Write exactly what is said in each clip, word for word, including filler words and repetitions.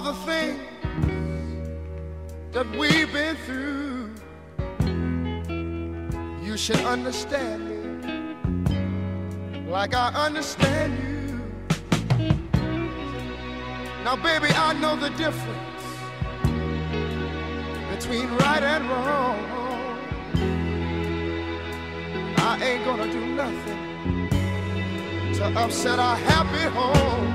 the things that we've been through, you should understand me like I understand you. Now, baby, I know the difference between right and wrong. I ain't gonna do nothing to upset our happy home.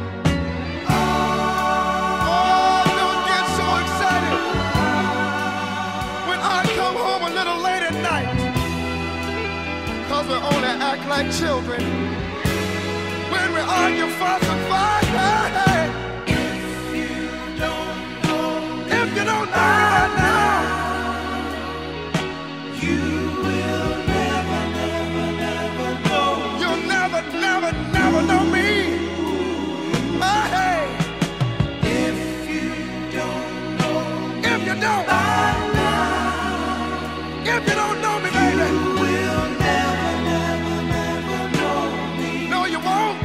Oh, don't get so excited when I come home a little late at night, 'cause we only act like children when we argue, fuss, and fight. Hey, hey. If you don't know me right now, you will never, never, never know. You'll never, never, never know me. Oh, hey. If you don't know me, if you don't, right now, if you don't know me, baby, you will never, never, never know me. No, you won't.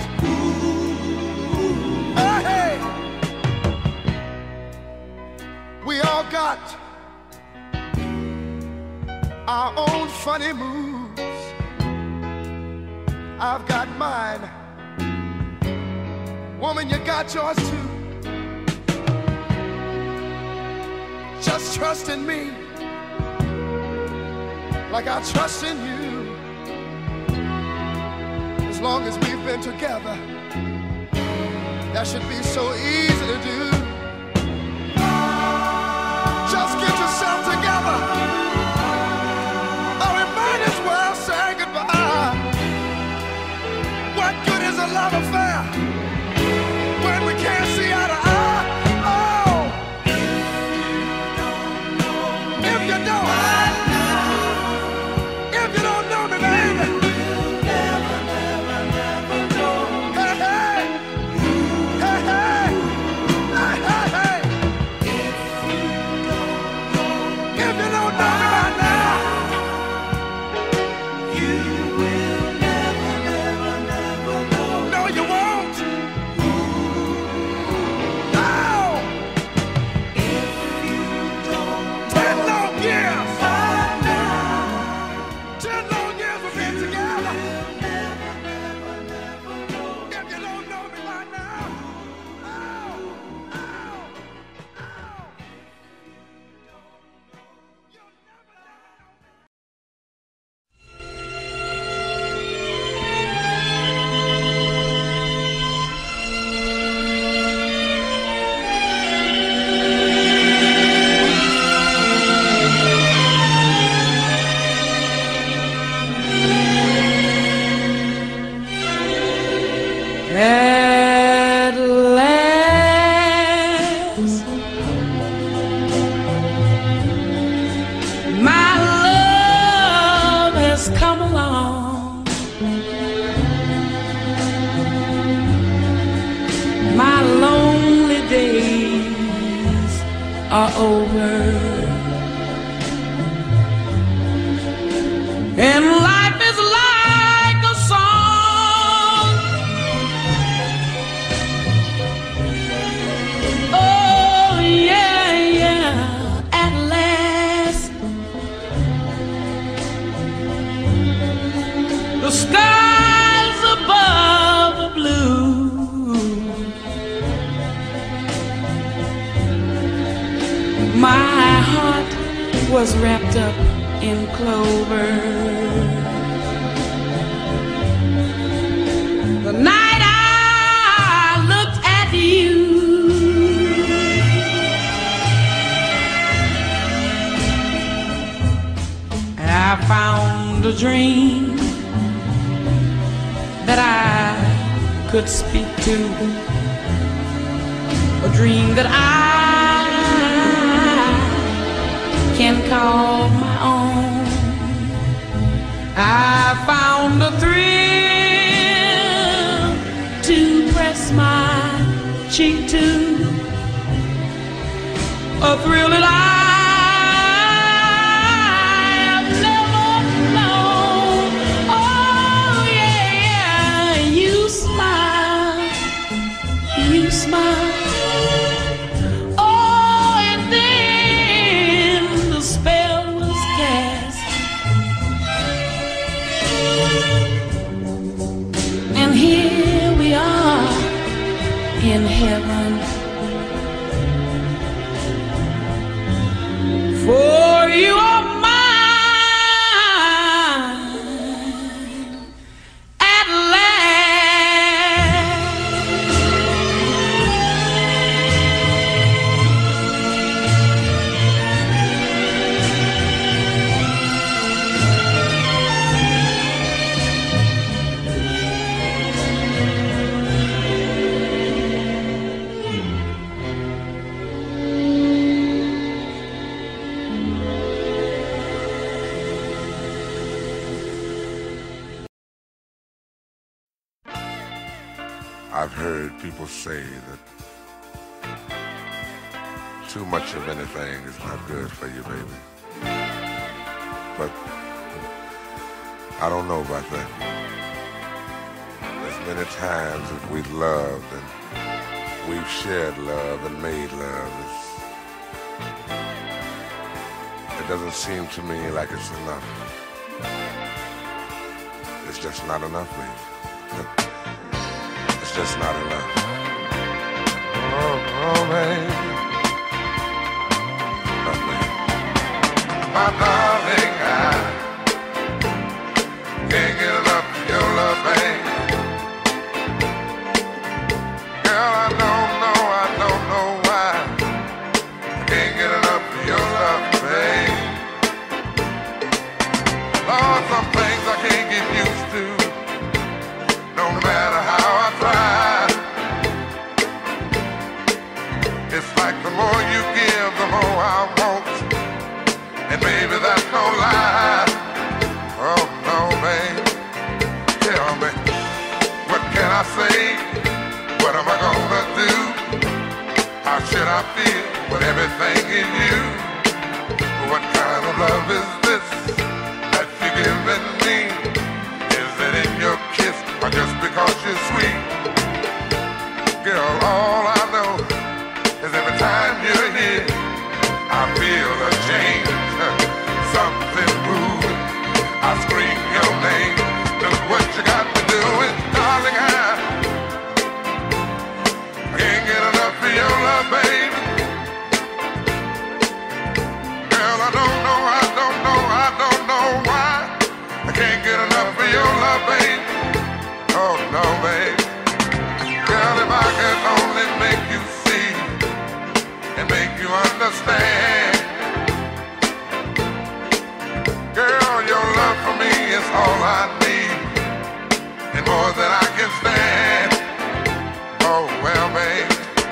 Oh, hey. We all got our own funny moves. I've got mine. Woman, you got yours too. Just trust in me like I trust in you. As long as we've been together, that should be so easy to do. Just get yourself together, or we might as well say goodbye. What good is a love affair when we can't see eye to eye? Oh, if you don't, if you don't know me, baby, you'll never, never, never know. Hey, hey, hey, hey, hey, hey, hey. If you don't know me right now, you will never, never, never know. No, you won't. No. If you don't know. Ten long years. Right now. Ten long years we've been together. Never, never, never know. If you don't know me right now. Oh, oh, oh. At last, my love has come along. My lonely days are over, and life is like a song. Oh yeah, yeah, at last the skies above are blue. My heart was wrapped up in clover. The night I looked at you, I found a dream that I could speak to, a dream that I can call my own. I found a thrill to press my cheek to, a thrill that I have never known. Oh yeah, you smile, you smile. in heaven. For you are mine at last. I've heard people say that too much of anything is not good for you, baby. But I don't know about that. As many times as we've loved and we've shared love and made love, it's, it doesn't seem to me like it's enough. It's just not enough, baby. It's just not enough. Oh, oh, baby. Oh, baby. My darling, I can't get enough of your love, baby. Girl, I don't know, I don't know why I can't get enough of your love, baby. Lord, some things I can't get used to. No matter how I try, it's like the more you give, the more I want. And baby, that's no lie. Oh no, babe. Tell me, what can I say? What am I gonna do? How should I feel with everything in you? What kind of love is this that you're giving me? Is it in your kiss? Or just because you're sweet? Girl, all I know is every time you're here, I feel a change, something moving. I scream your name. Look what you got me doing, darling. I, I can't get enough of your love, baby. Girl, I don't know, I don't know, I don't know why I can't get enough of your love, baby. Oh no, babe. Girl, if I could only make you see and make you understand. Girl, your love for me is all I need and more than I can stand. Oh well, babe,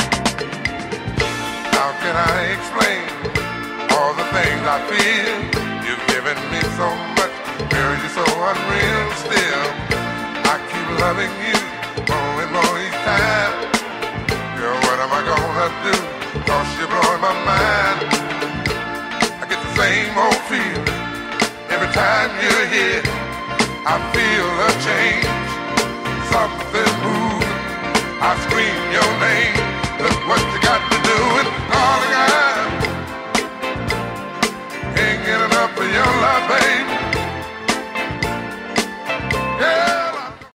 how can I explain all the things I feel? You've given me so much, girl, you're so unreal still. I keep loving you more and more each time. Girl, what am I gonna do? Cause you're blowing my mind. I get the same old feeling every time you're here. I feel a change, something moving. I scream your name. Look what you got me doing, darling.